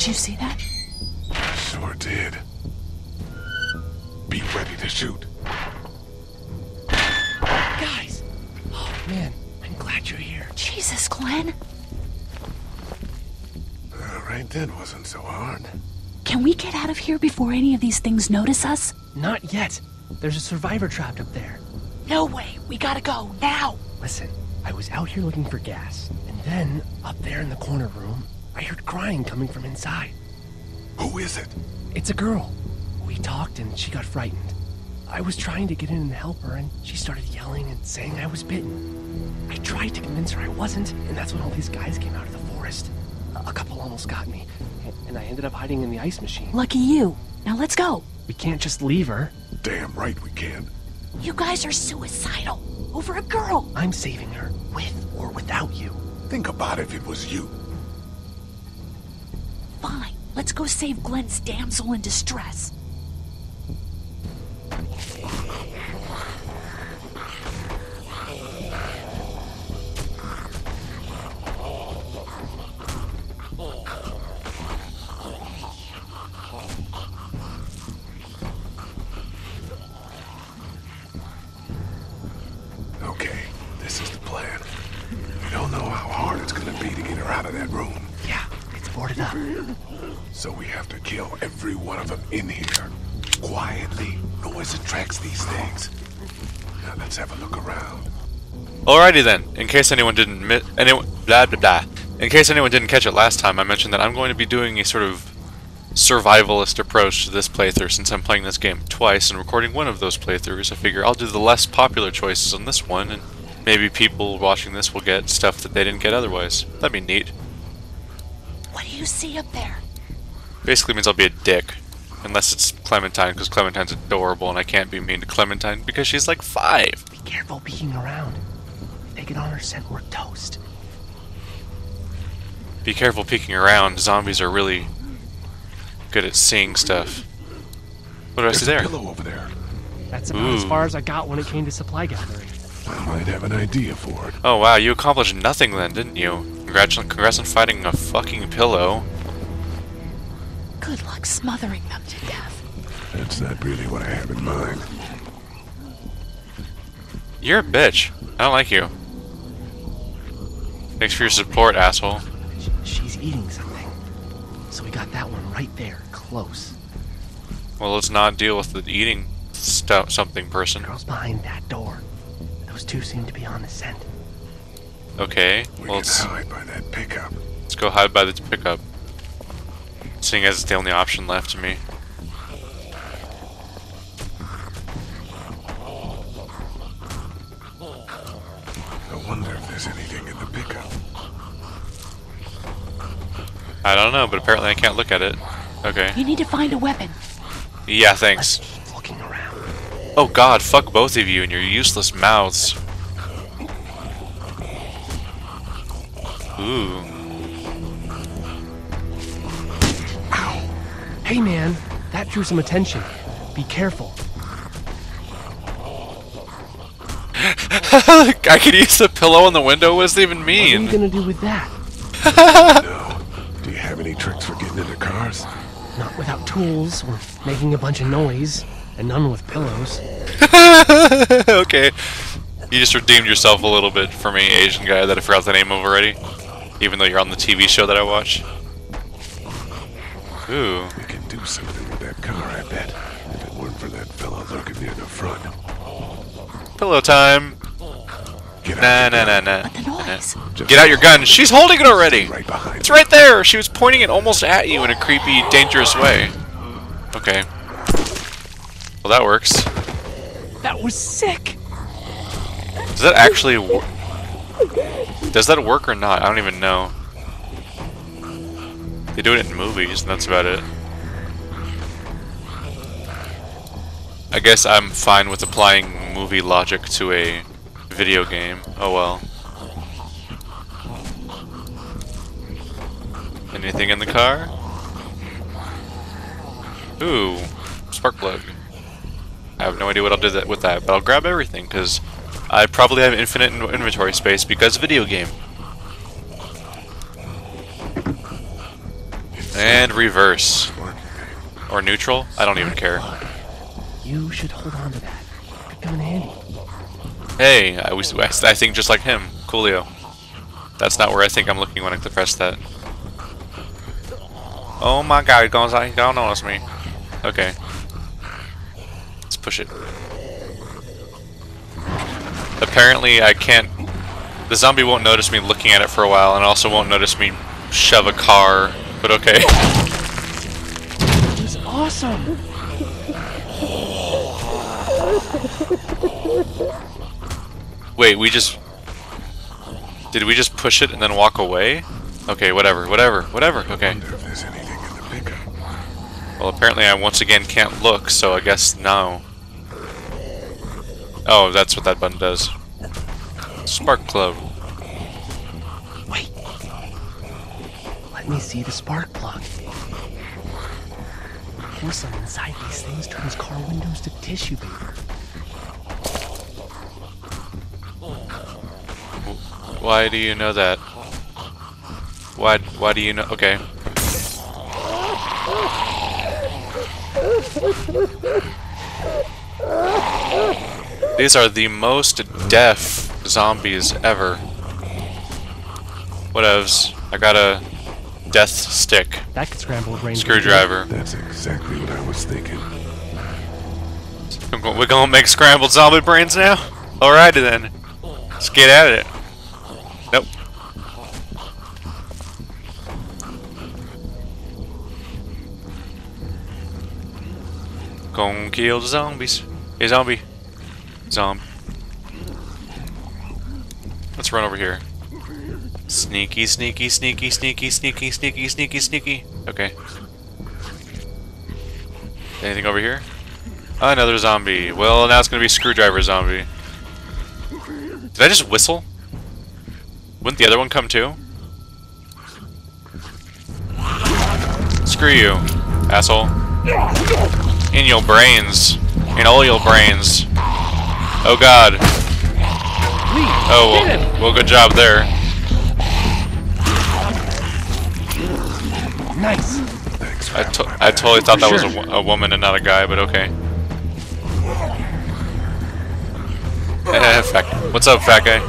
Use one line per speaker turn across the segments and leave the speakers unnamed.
Did you see that?
Sure did. Be ready to shoot.
Guys! Oh, man, I'm glad you're here.
Jesus, Glenn.
Right then wasn't so hard.
Can we get out of here before any of these things notice us?
Not yet. There's a survivor trapped up there.
No way. We gotta go, now.
Listen, I was out here looking for gas, and then, up there in the corner room, I heard crying coming from inside.
Who is it?
It's a girl. We talked and she got frightened. I was trying to get in and help her, and she started yelling and saying I was bitten. I tried to convince her I wasn't, and that's when all these guys came out of the forest. A couple almost got me, and I ended up hiding in the ice machine.
Lucky you. Now let's go.
We can't just leave her.
Damn right we can.
You guys are suicidal. Over a girl.
I'm saving her, with or without you.
Think about if it was you.
Fine. Let's go save Glenn's damsel in distress.
Okay, this is the plan. We don't know how hard it's gonna be to get her out of that room.
Yeah, it's boarded up.
So we have to kill every one of them in here. Quietly. Noise attracts these things. Now let's have a look around.
Alrighty then. In case anyone didn't In case anyone didn't catch it last time, I mentioned that I'm going to be doing a sort of survivalist approach to this playthrough since I'm playing this game twice and recording one of those playthroughs. I figure I'll do the less popular choices on this one, and maybe people watching this will get stuff that they didn't get otherwise. That'd be neat.
What do you see up there?
Basically means I'll be a dick. Unless it's Clementine, because Clementine's adorable and I can't be mean to Clementine because she's like 5.
Be careful peeking around. If they get on our scent, we're toast.
Be careful peeking around. Zombies are really good at seeing stuff. What do I see there?
There's a pillow over there.
That's about as far as I got when it came to supply gathering.
I might have an idea for it.
Oh wow, you accomplished nothing then, didn't you? Congrats on fighting a fucking pillow.
Good luck smothering them to death.
That's not really what I have in mind.
You're a bitch. I don't like you. Thanks for your support, asshole.
She's eating something. So we got that one right there, close.
Well, let's not deal with the eating something person.
Girl's behind that door. Those two seem to be on the scent.
Okay,
We
well,
can hide by that pickup.
let's go hide by the pickup. Seeing as it's the only option left to me.
I wonder if there's anything in the pickup.
I don't know, but apparently I can't look at it. Okay.
You need to find a weapon.
Yeah, thanks.
Let's keep looking around.
Oh god, fuck both of you and your useless mouths. Ooh.
Hey man, that drew some attention. Be careful.
I could use the pillow on the window? What does it even
What are
mean?
you gonna do with that?
No. Do you have any tricks for getting into cars?
Not without tools or making a bunch of noise, and none with pillows.
Okay. You just redeemed yourself a little bit for me, Asian guy that I forgot the name of already. Even though you're on the TV show that I watch. Ooh.
We can do something with that car, I bet. If it weren't for that fella lurking near the front.
Pillow time.
Get
Nah,
out
nah,
your
nah,
gun.
nah.
But the noise.
Just
Get out your gun. She's holding it already.
Right behind
It's right there. She was pointing it almost at you in a creepy, dangerous way. Okay. Well, that works.
That was sick!
Does that actually does that work or not? I don't even know. They do it in movies, and that's about it. I guess I'm fine with applying movie logic to a video game. Oh well. Anything in the car? Ooh, spark plug. I have no idea what I'll do with that, but I'll grab everything, because I probably have infinite inventory space because video game.
If
And reverse. Or neutral? I don't even care.
You should hold on to that. Could come in handy.
Hey, I think just like him. Coolio. That's not where I think I'm looking when I press that. Oh my god, he's gonna notice me. Okay. Let's push it. Apparently I can't... The zombie won't notice me looking at it for a while, and also won't notice me shove a car, but okay.
He's awesome!
Wait, did we just push it and then walk away? Okay, whatever, okay.
Wonder if there's anything in the pickup.
Well, apparently I once again can't look, so I guess no. Oh, that's what that button does. Spark plug.
Wait. Let me see the spark plug. Porcelain inside these things turns car windows to tissue paper.
Why do you know that? Why do you know? Okay. These are the most deaf zombies ever. Whatevs. I got a death stick.
That could scramble a brain.
Screwdriver.
That's exactly what I was thinking.
We're gonna make scrambled zombie brains now? Alrighty then. Let's get at it. Nope. Gonna kill the zombies. Hey, zombie. Let's run over here. Sneaky, sneaky, sneaky, sneaky, sneaky, sneaky, sneaky, sneaky. Okay. Anything over here? Another zombie. Well, now it's gonna be screwdriver zombie. Did I just whistle? Wouldn't the other one come too? Screw you, asshole. In your brains. In all your brains. Oh god. Oh, well, good job there.
Nice.
I totally thought that was a woman and not a guy, but okay. What's up, fat guy?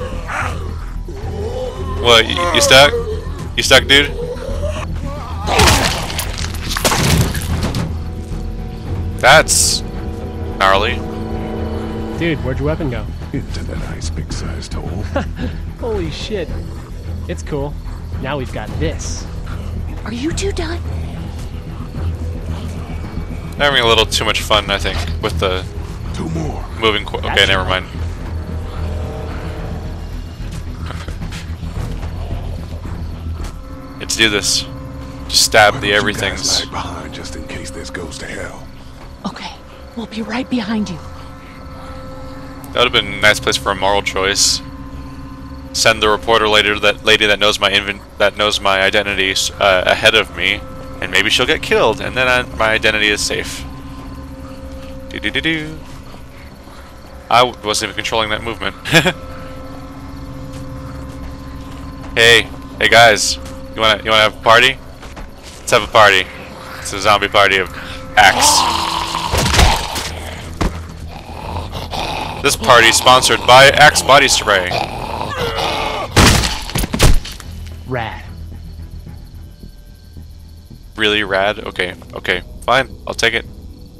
What, you stuck? You stuck, dude? That's gnarly.
Dude, where'd your weapon go?
Into that nice big-sized hole.
Holy shit. It's cool. Now we've got this.
Are you two done?
Having a little too much fun, I think, with the
Two more.
moving. Okay, never mind. Let's do this. Just stab the everythings.
Lag behind just in case this goes to hell.
Okay, we'll be right behind you.
That would have been a nice place for a moral choice. Send the reporter lady that knows my identity ahead of me, and maybe she'll get killed, and then my identity is safe. Do. I wasn't even controlling that movement. Hey guys, you wanna have a party? Let's have a party. It's a zombie party of Axe. This party is sponsored by Axe Body Spray.
Rad.
Really rad? Okay, fine. I'll take it.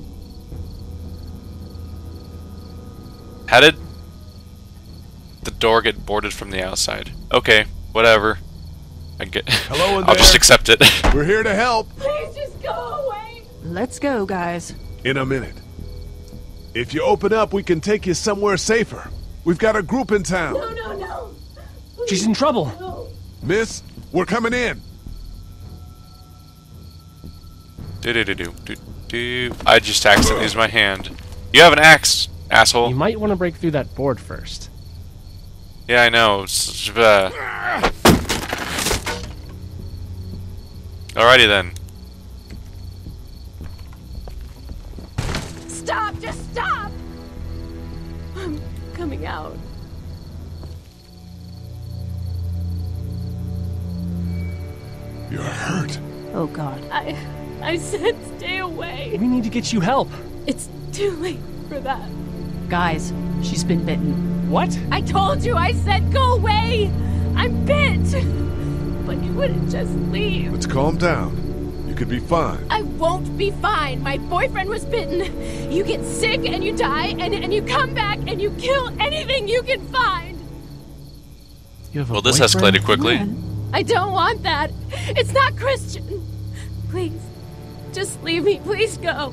How did the door get boarded from the outside? Okay, whatever.
Hello in
I'll just
there.
accept it.
We're here to help.
Please just go away.
Let's go, guys.
In a minute. If you open up, we can take you somewhere safer. We've got a group in town.
No. Please,
She's in trouble.
no.
Miss, we're coming in.
Do. I just accidentally used my hand. You have an axe, asshole.
You might want to break through that board first.
Yeah, I know. Alrighty then.
Stop! Just stop! I'm coming out.
You're hurt.
Oh, God.
I said stay away.
We need to get you help.
It's too late for that.
Guys, she's been bitten.
What?
I told you, I said go away! I'm bit! But you wouldn't just leave.
Let's calm down. You could be fine.
I won't be fine. My boyfriend was bitten. You get sick and you die, and you come back and you kill anything you can find.
You have a
Well, this
boyfriend?
escalated quickly.
I don't want that. It's not Christian. Please, just leave me. Please go.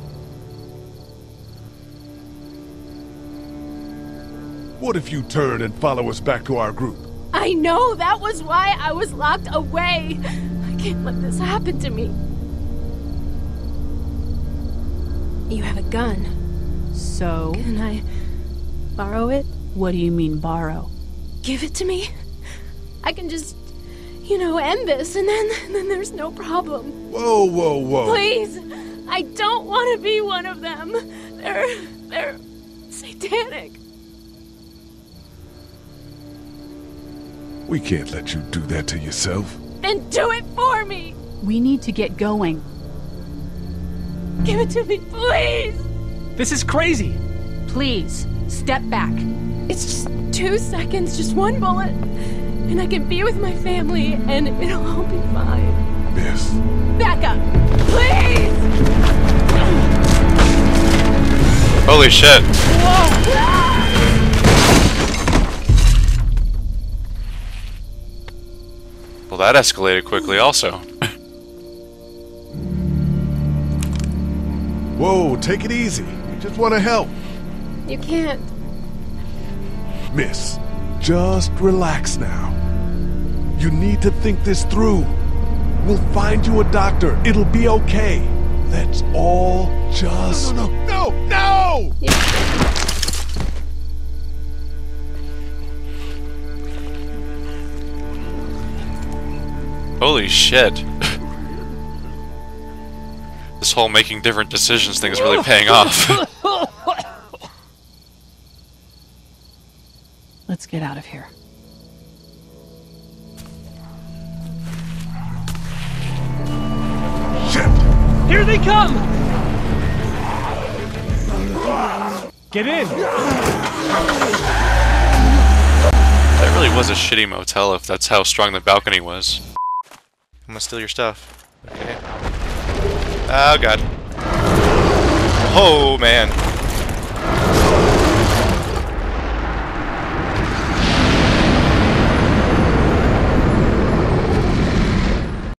What if you turn and follow us back to our group?
I know, that was why I was locked away. I can't let this happen to me. You have a gun.
So?
Can I borrow it?
What do you mean, borrow?
Give it to me. I can just, end this, and then there's no problem.
Whoa, whoa, whoa.
Please, I don't want to be one of them. They're satanic.
We can't let you do that to yourself.
Then do it for me.
We need to get going.
Give it to me, please.
This is crazy.
Please, step back.
It's just 2 seconds, just one bullet, and I can be with my family, and it'll all be fine.
Miss.
Back up, please!
Holy shit.
Whoa!
Well, that escalated quickly also.
Whoa, take it easy. We just want to help.
You can't.
Miss, just relax now. You need to think this through. We'll find you a doctor. It'll be okay. Let's all just... No!
Holy shit. This whole making different decisions thing is really paying off.
Let's get out of here.
Shit!
Here they come! Get in!
That really was a shitty motel if that's how strong the balcony was. I'm gonna steal your stuff. Okay. Oh god. Oh man.